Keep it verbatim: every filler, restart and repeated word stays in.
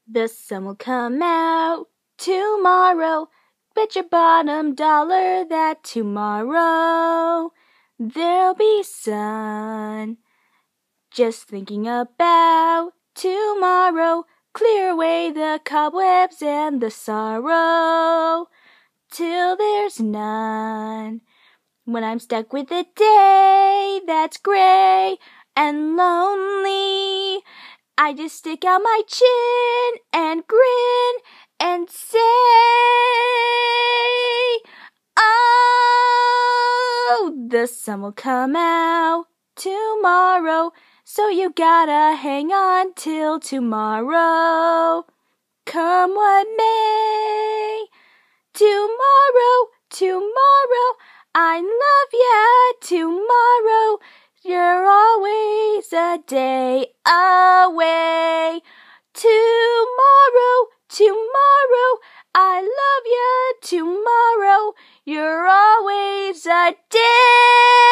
The sun will come out tomorrow. Bet your bottom dollar that tomorrow there'll be sun. Just thinking about tomorrow, clear away the cobwebs and the sorrow, till there's none. When I'm stuck with a day that's gray and lonely, I just stick out my chin and grin and say, oh, the sun will come out tomorrow, so you gotta hang on till tomorrow. Come what may, tomorrow, tomorrow, I love ya tomorrow. You're always a day away. Tomorrow, tomorrow, I love ya tomorrow. You're always a day